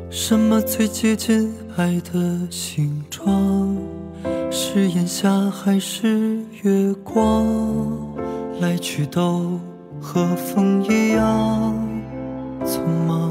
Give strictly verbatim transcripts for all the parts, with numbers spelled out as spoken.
什么最接近爱的形状？是炎夏还是月光？来去都和风一样匆忙。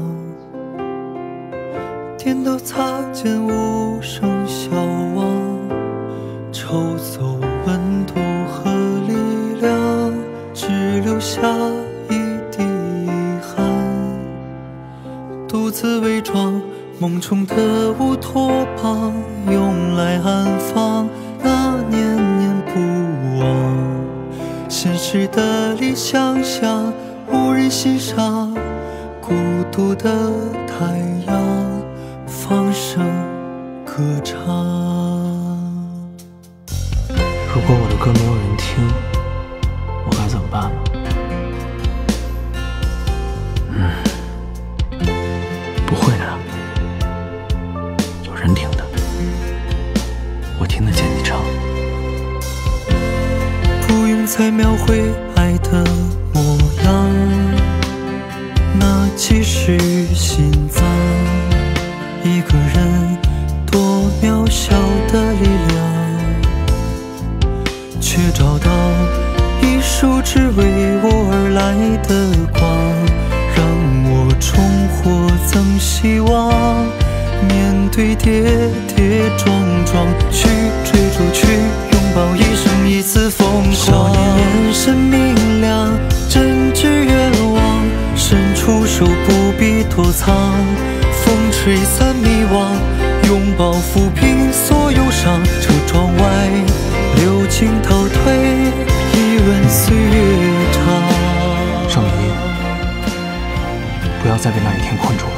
颠倒擦肩无声消亡，抽走温度和力量，只留下一地遗憾。独自伪装梦中的乌托邦，用来安放那念念不忘。现实的理想乡，无人欣赏，孤独的太阳放声歌唱。 如果我的歌没有人听，我该怎么办呢？嗯，不会的，有人听的，我听得见你唱。 不用再描绘爱的模样，那既是心脏。一个人多渺小的力量，却找到一束只为我而来的光，让我重获增希望。面对跌跌撞撞，去追逐，去拥抱一生一次疯狂。少年眼神明亮，真挚愿望，伸出手不必躲藏。风吹散迷惘，拥抱抚平所有伤。车窗外流金倒退，一吻岁月长。 邵明一，不要再被那一天困住了。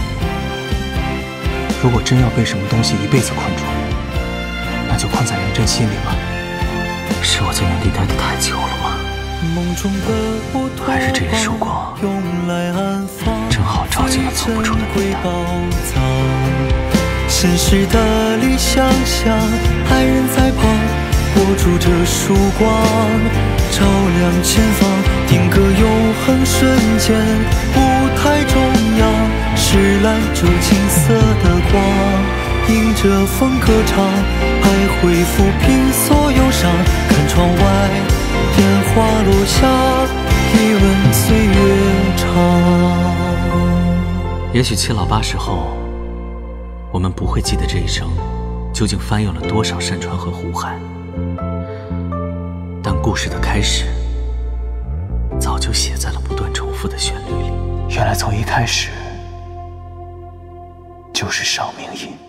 如果真要被什么东西一辈子困住，那就困在梁真心里吧。是我在原地待得太久了吗？还是这一束光正好照进了走不出的地带。 现实的理想乡，爱人在旁握住这束光，照亮前方，定格永恒瞬间。舞台中央是蓝洲金色的光，迎着风歌唱，爱会抚平所有伤。看窗外烟花落下，一吻岁月长。 也许七老八十后，我们不会记得这一生究竟翻越了多少山川和湖海，但故事的开始早就写在了不断重复的旋律里。原来从一开始就是邵明一。